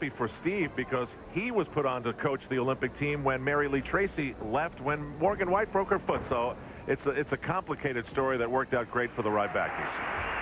happy for Steve because he was put on to coach the Olympic team when Mary Lee Tracy left when Morgan White broke her foot. So it's a complicated story that worked out great for the Rybackies.